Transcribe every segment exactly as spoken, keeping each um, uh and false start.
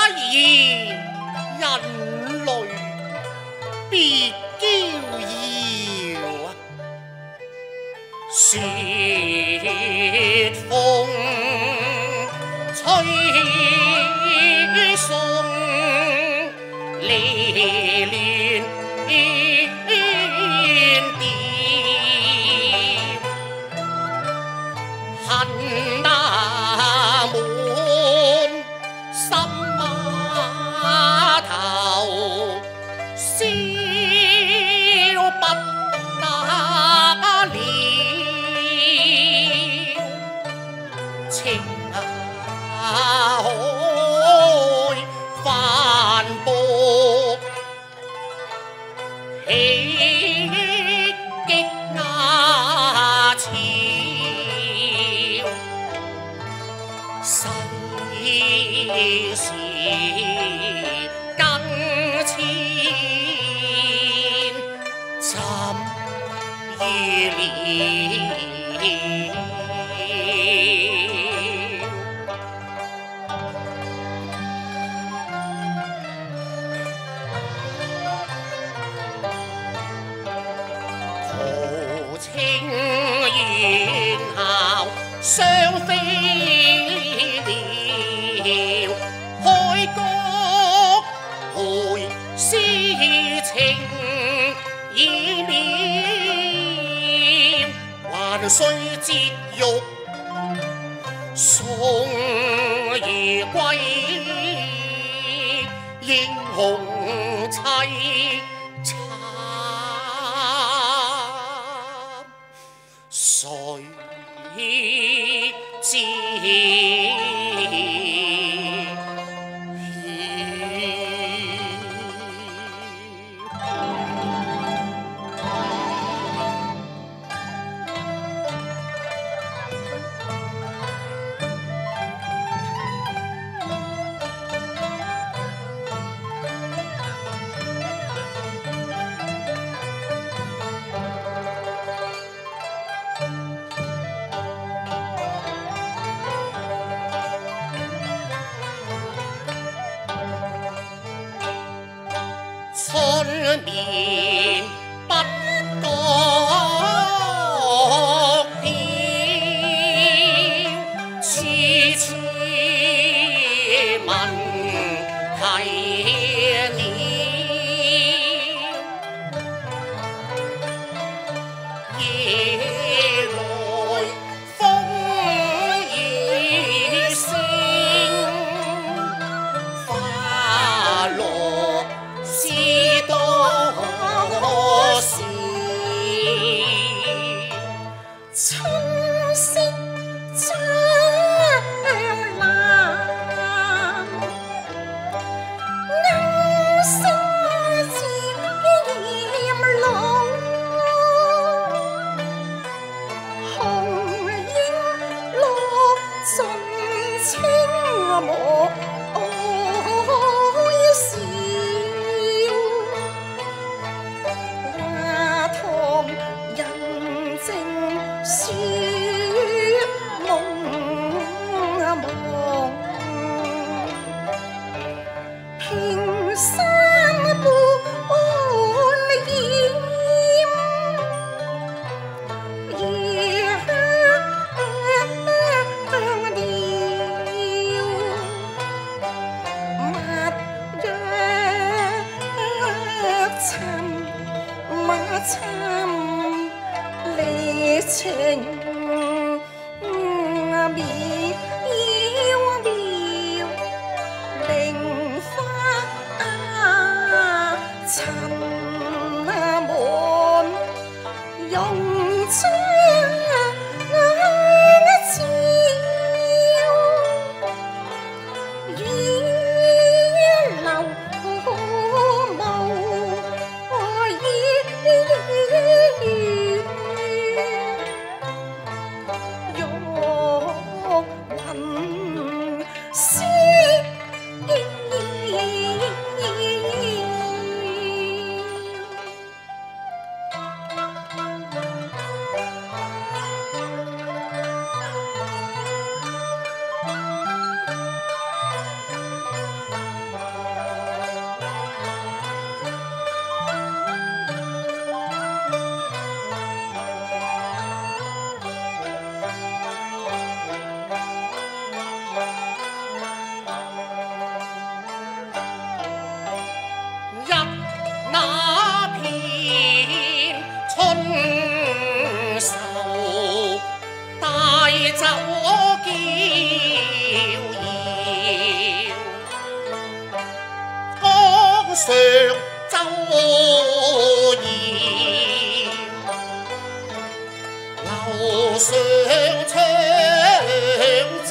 以人类别骄傲啊！雪风吹送离恋调，恨那满心码头，笑不得了，情海翻波，喜极那潮，世事更迁，怎预料？豪情猿校雙飛了，開國回思情已了，還需節欲送兒歸，英雄凄慘。谁知？春眠不覺曉，次次聞啼鳥，夜來風雨聲，花落知多少？ 青色蒼藍，啱星漸老，紅英落盡青磨。雪蒙蒙，平山半掩，異鄉了，密約尋馬尋離情。渺渺菱花塵滿，容將眼照，雨流無依。 奏叫摇，江上奏摇，楼上唱照，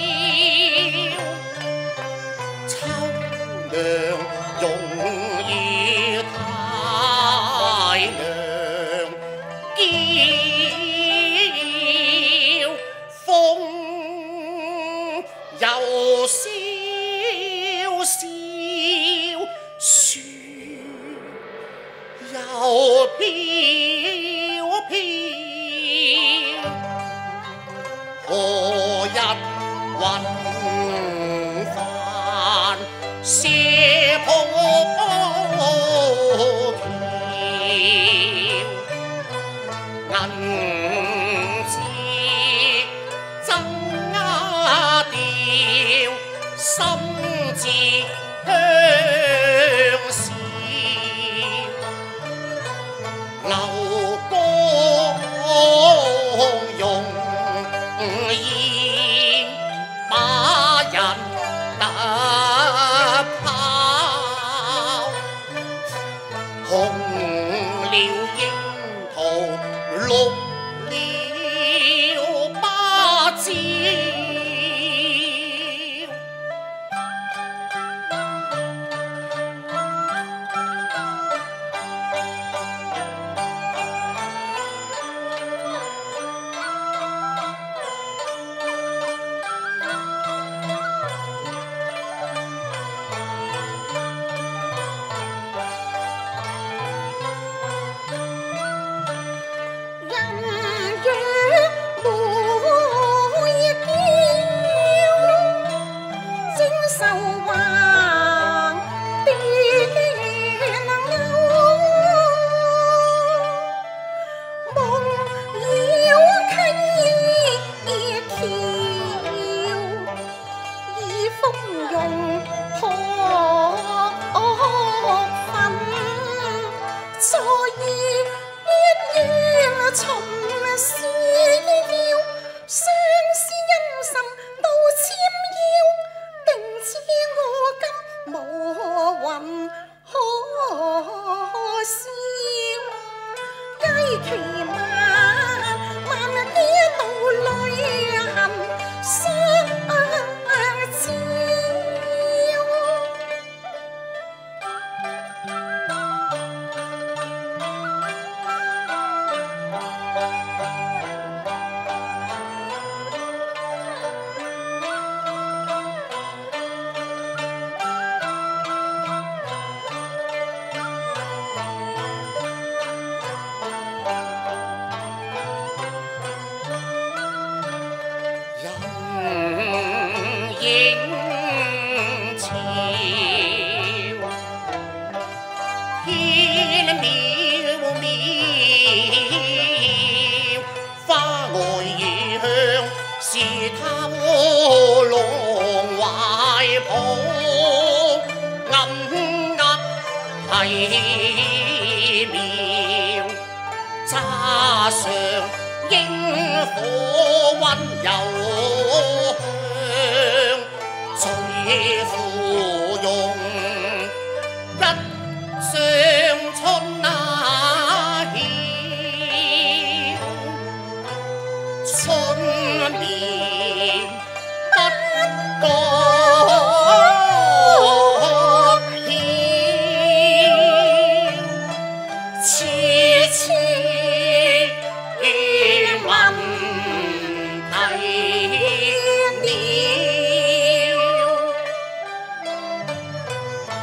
秋娘容易太娘叫，风又萧萧，雪又飘飘。何日云帆射破橋，銀枝爭調，心知鄉事，流光容易把人突跑，紅了櫻桃，綠了芭蕉。是偷龍懷抱，暗壓體妙，揸上螢火溫柔香，最芙蓉一上春那曉，春眠不覺曉，痴痴問題了。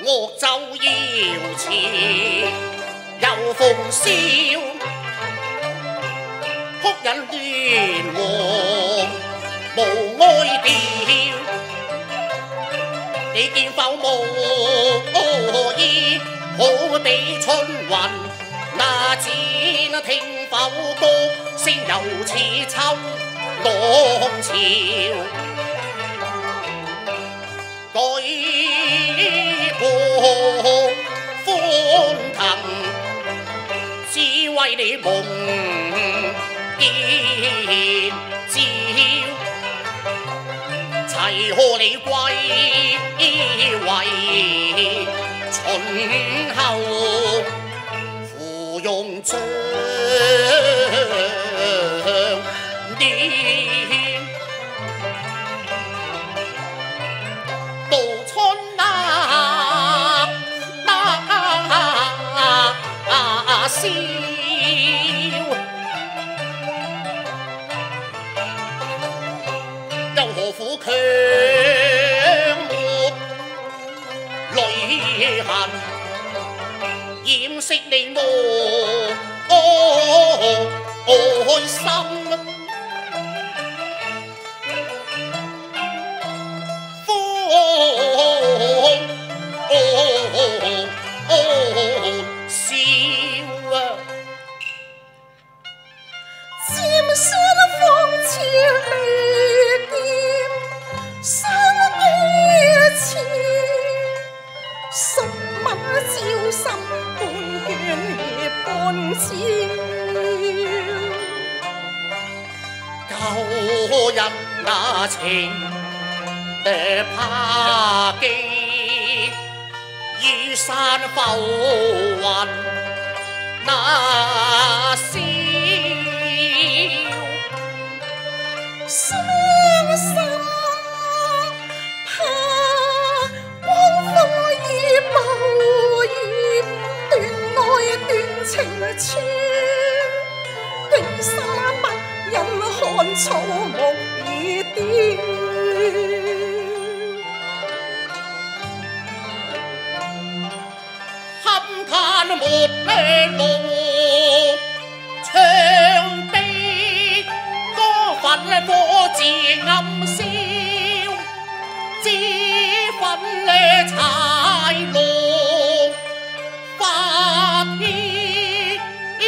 惡就要辭，又風蕭，哭人亂和無哀調。你見否無意，好比春雲，那剪聽否歌聲又似秋浪潮。舉步歡騰，只為你夢見照，齊賀你歸為秦後，芙蓉將念。到春啊啊宵，又何苦強抹淚痕，掩飾你愛心。 尖酸仿似利劍，生幾次，熟吻照心，半倦亦半朝。 舊日那情怕記，於山浮雲那宵。 傷心怕光輝已無言，斷愛斷情處，竟三百人看草木已凋。 堪嘆沒路長地，歌粉火自暗燒，脂粉柴爐發天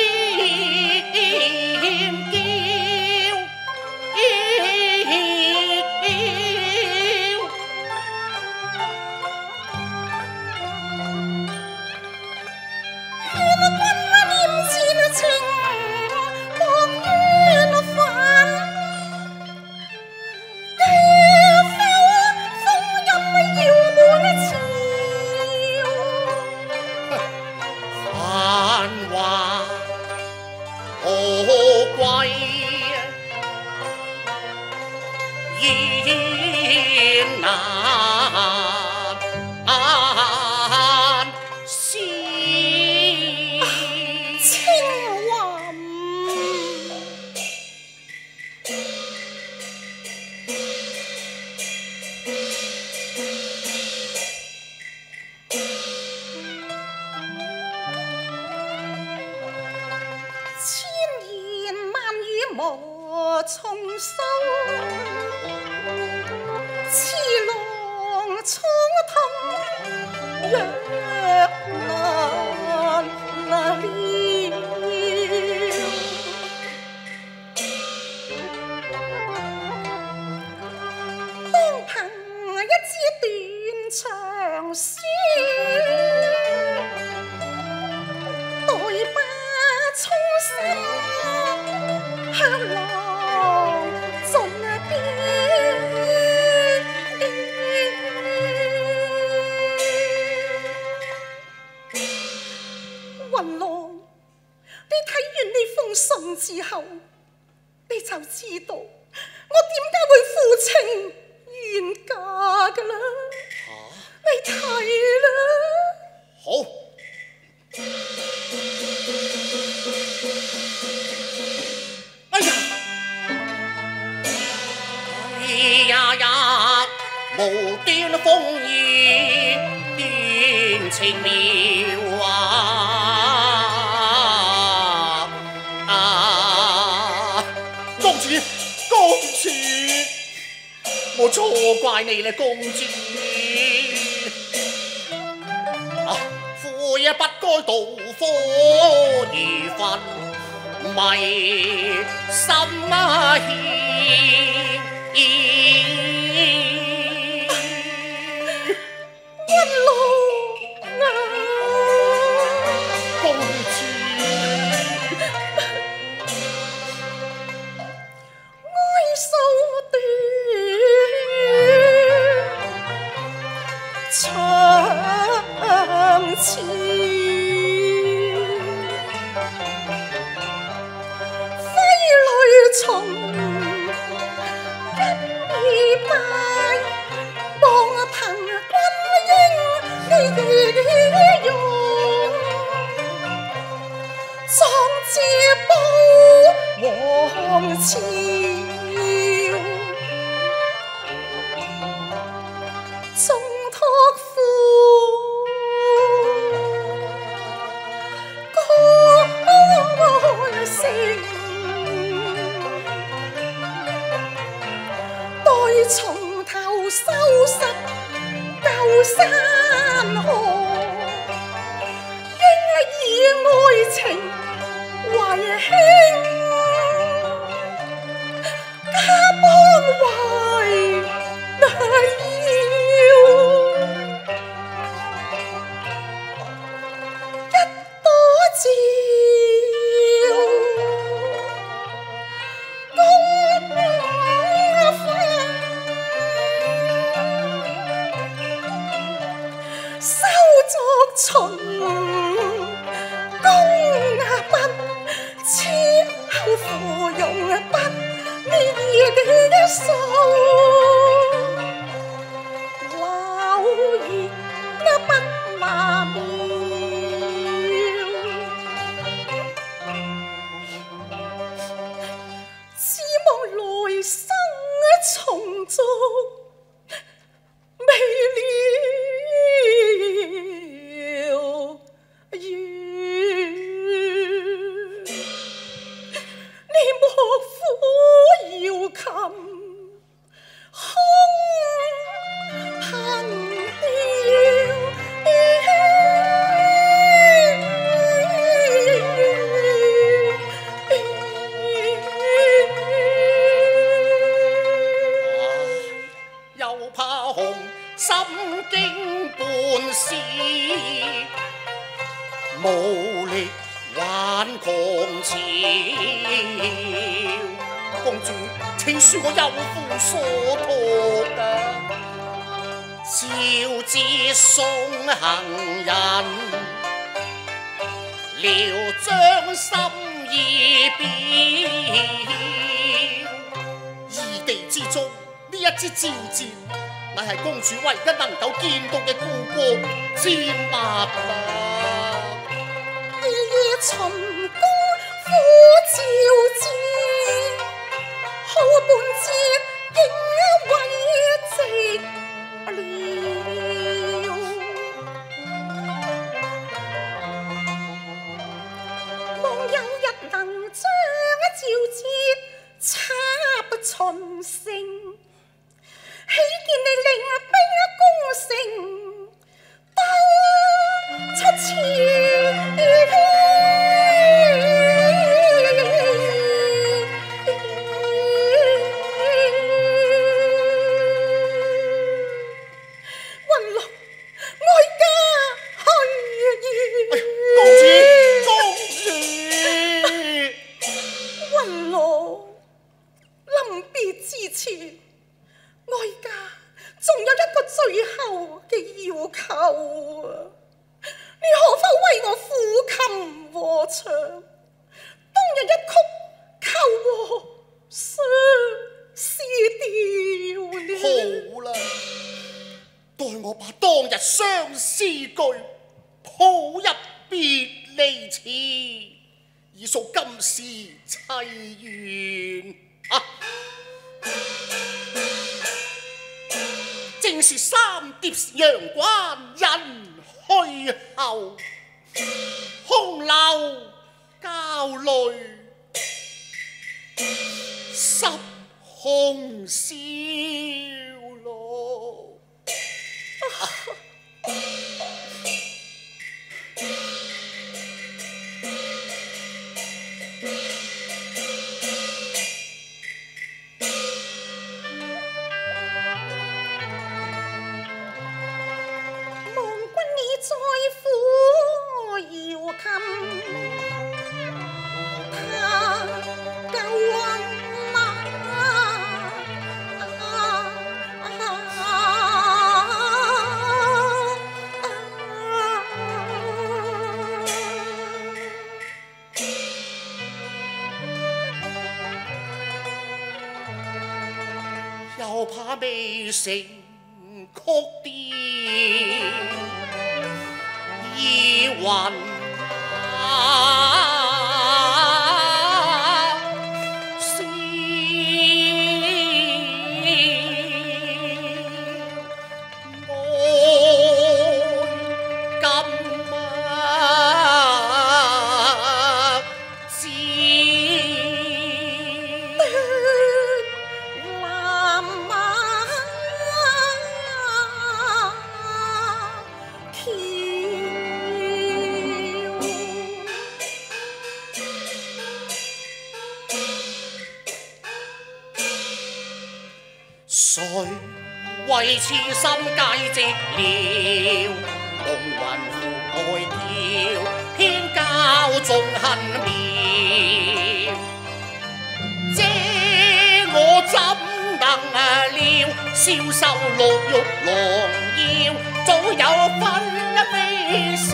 無從收，痴郎蒼通若難了。當憑一支斷腸書，待把衷心向郎盡表。雲郎，你睇完呢封信之後，你就知道我點解會負情願嫁㗎啦。 啊、 你睇啦。 好。哎呀！哎呀呀！無端風雨斷情妙啊！啊，公主，公主，我错怪你啦，公主。啊，父也不該妒火如焚，迷心啊牽。 一路啊， 公主， 哀愁的長詞，揮淚從一耳拜，望憑君英你用，壯志保王朝。中託付歌聲，待從頭收拾舊山河，應以愛情為輕，家邦為要。一朵照，公花，收作秦公筆，此後芙蓉筆，你的手。不麻妙，只望來生重續未了緣。你莫苦搖琴空憑吊。 心經半絲，無力挽狂潮。公主，請恕我有負所託啊！照之送行人，聊將心意表。異地之中，呢一支照箭。乃係公主唯一能夠見到嘅故國之物啊！ 夜夜秦宮苦照箭，好半截竟慰寂了。望有日能將照箭插不秦城。喜見你領兵攻城，得七千。雲龍哀家去矣。 公主，公主， 雲龍臨別之前。哀家仲有一個最後嘅要求啊！你可否為我撫琴和唱，當日一曲求和相思調了？ 好啦，待我把當日相思句譜入別離詞，以訴今時凄怨啊！正是三疊陽關人海退後，空留交淚，十紅燒咯。 在府搖琴，他夠運啊！ 又怕未成曲調。意雲是愛今知南馬誰為痴心皆寂了，夢魂呼愛叫，偏教縱恨妙。這我怎能料，消瘦綠玉郎腰，早有分飛笑。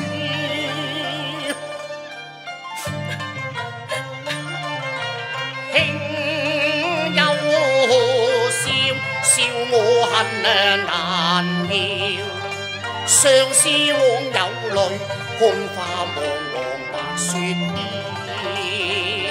笑我恨難料，相思枉有淚，空花茫茫白雪飄。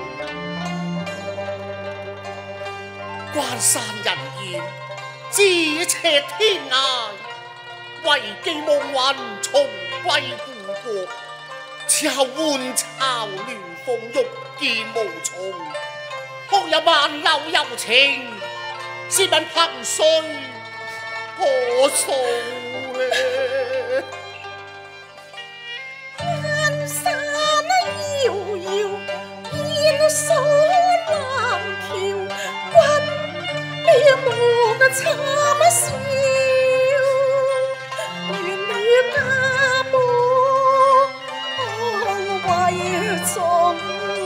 關山人言，咫尺天涯，唯寄夢魂重歸故國。此後換巢亂鳳欲見無從，空有萬縷柔情。試問憑誰可訴呢？ 關山遙遙，煙鎖南橋，君了無個慘笑。願你家母安慰中。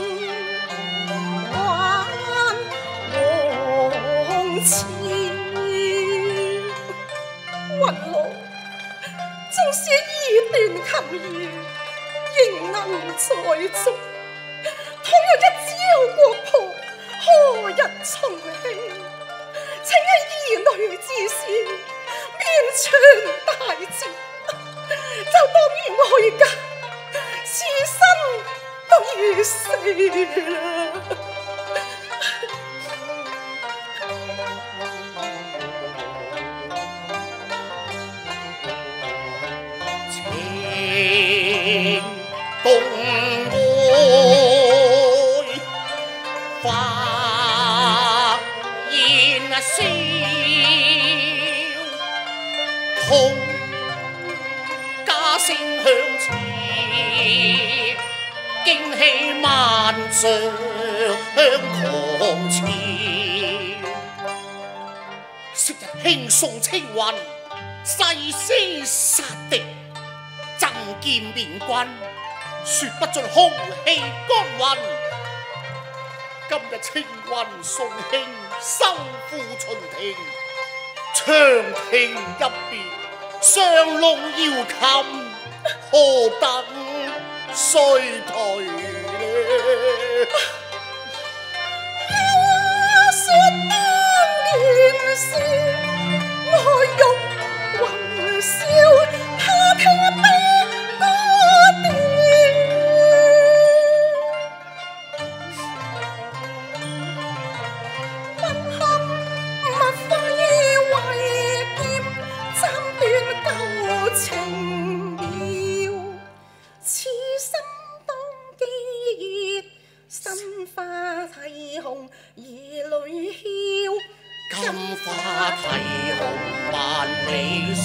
雲羅，縱使衣斷琴弦，仍能在足。倘有一朝國破，何日重慶？請喺兒女之先，面傳大捷，就當然愛家，此生都已死啦。 共愛發現笑，同家聲響徹，驚喜萬丈狂潮。昔日輕送青雲，誓師殺敵。爭劍面君，說不盡空氣乾雲。今日青雲送興，收復秦庭，長亭一別，上龍搖琴，何等衰退呢？ 話說當年事，我欲雲霄，他聽悲歌調。問堪勿非為劍斬斷舊情苗？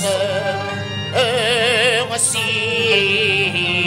相思。